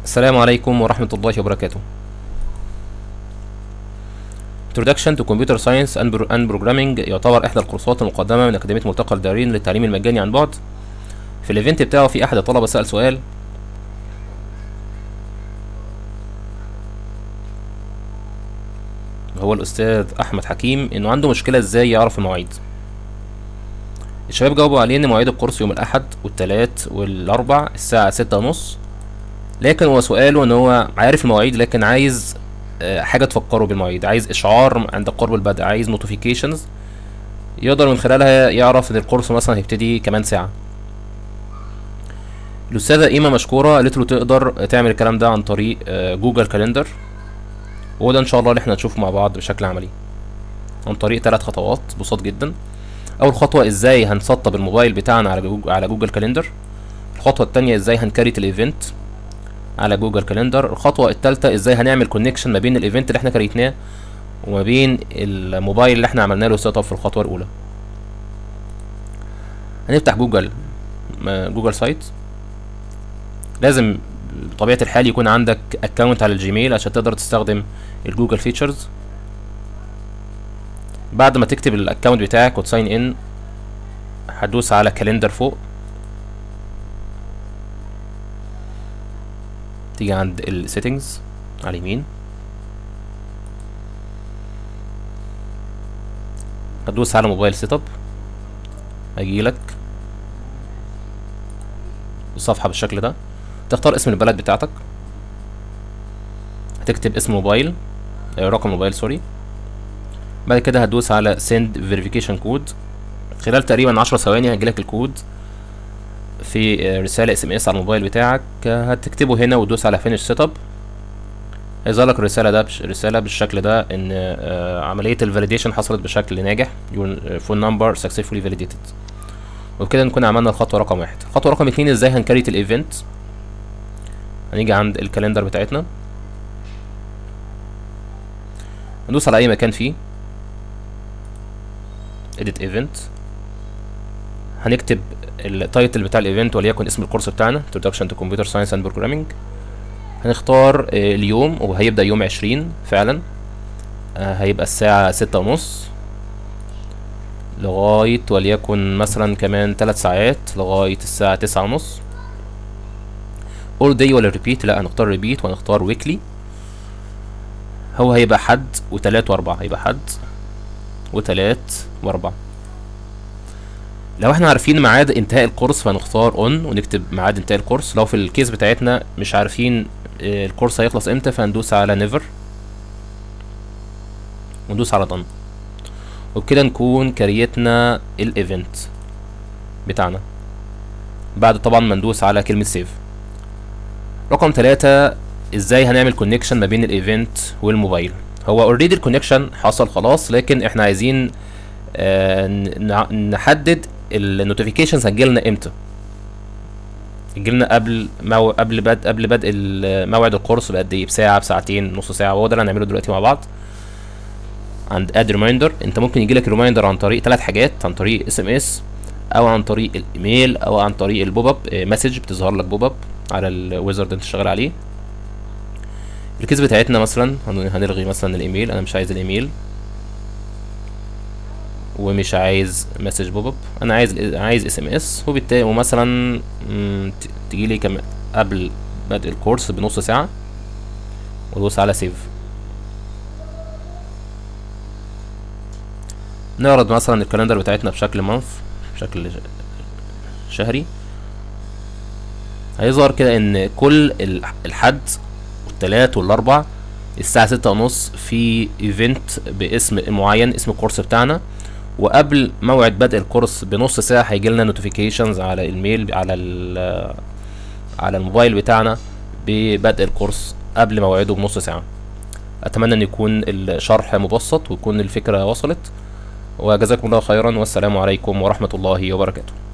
السلام عليكم ورحمة الله وبركاته. Introduction to Computer Science and Programming يعتبر إحدى الكورسات المقدمة من أكاديمية ملتقى الدارين للتعليم المجاني عن بعد. في الإيفنت بتاعه في أحد الطلبة سأل سؤال، هو الأستاذ أحمد حكيم، إنه عنده مشكلة إزاي يعرف المواعيد. الشباب جاوبوا عليه إن مواعيد الكورس يوم الأحد والتلات والأربع الساعة 6:30، لكن هو سؤاله إن هو عارف المواعيد لكن عايز حاجة تفكره بالمواعيد، عايز إشعار عند قرب البدء، عايز نوتيفيكيشنز يقدر من خلالها يعرف إن الكورس مثلا هيبتدي كمان ساعة. الأستاذة إيما مشكورة قالت له تقدر تعمل الكلام ده عن طريق جوجل كالندر، وده إن شاء الله اللي احنا هنشوفه مع بعض بشكل عملي عن طريق 3 خطوات بسيط جدا. أول خطوة إزاي هنسطب الموبايل بتاعنا على جوجل كالندر. الخطوة التانية إزاي هنكريت الإيفنت على جوجل كالندر. الخطوة التالتة ازاي هنعمل كونكشن ما بين الايفنت اللي احنا كريتناه وما بين الموبايل اللي احنا عملنا له سيت اب في الخطوة الأولى. هنفتح جوجل سايت. لازم بطبيعة الحال يكون عندك اكونت على الجيميل عشان تقدر تستخدم الجوجل فيتشرز. بعد ما تكتب الاكونت بتاعك وتساين ان هتدوس على كالندر فوق، تيجي عند السيتنجز على اليمين، هتدوس على موبايل سيت اب، هيجيلك الصفحة بالشكل ده. تختار اسم البلد بتاعتك، هتكتب اسم موبايل رقم موبايل سوري. بعد كده هتدوس على send verification code. خلال تقريبا 10 ثواني هيجيلك الكود في رسالة SMS على الموبايل بتاعك، هتكتبه هنا وتدوس على finish setup. هيظهر لك رسالة بالشكل ده ان عملية الفاليديشن حصلت بشكل ناجح، your phone number successfully validated. وبكده نكون عملنا الخطوة رقم 1. الخطوة رقم 2 ازاي هنكريت الايفنت. هنيجي عند الكالندر بتاعتنا، هندوس على اي مكان فيه edit event، هنكتب التايتل بتاع الايفنت وليكن اسم الكورس بتاعنا Introduction to Computer Science and Programming. هنختار اليوم وهيبدأ يوم 20 فعلا، هيبقى الساعة 6:30 لغاية وليكن مثلا كمان 3 ساعات لغاية الساعة 9:30. all day ولا repeat؟ لا، هنختار repeat وهنختار weekly. هو هيبقى حد وتلات واربع، هيبقى حد وتلات واربع. لو احنا عارفين ميعاد انتهاء الكورس فهنختار on ونكتب ميعاد انتهاء الكورس. لو في الكيس بتاعتنا مش عارفين الكورس هيخلص امتى فهندوس على never وندوس على done، وبكده نكون كريتنا الايفنت بتاعنا بعد طبعا ما ندوس على كلمة سيف. رقم 3 ازاي هنعمل كونكشن ما بين الايفنت والموبايل. هو اوريدي الكونكشن حصل خلاص، لكن احنا عايزين نحدد النوتيفيكيشنز هتجيلنا امتى. هتجيلنا قبل بدء موعد الكورس بقد ايه، بساعة، بساعتين، نص ساعة، وهو ده اللي هنعمله دلوقتي مع بعض. عند اد ريمايندر انت ممكن يجيلك ريمايندر عن طريق 3 حاجات، عن طريق SMS او عن طريق الايميل او عن طريق البوب اب مسج، بتظهر لك بوب اب على الويزرد انت شغال عليه. الكيس بتاعتنا مثلا هنلغي مثلا الايميل، انا مش عايز الايميل ومش عايز مسج بوب اب، انا عايز SMS. وبالتالي ومثلا تجيلي كمان قبل بدء الكورس بنص ساعة وادوس على سيف. نعرض مثلا الكالندر بتاعتنا بشكل بشكل شهري. هيظهر كده ان كل الحد والتلات والاربع الساعة 6:30 في ايفنت باسم معين، اسم الكورس بتاعنا. وقبل موعد بدء الكورس بنص ساعة هيجيلنا نوتيفيكيشنز على الميل على الموبايل بتاعنا ببدء الكورس قبل موعده بنص ساعة. اتمنى ان يكون الشرح مبسط ويكون الفكرة وصلت، وجزاكم الله خيرا، والسلام عليكم ورحمة الله وبركاته.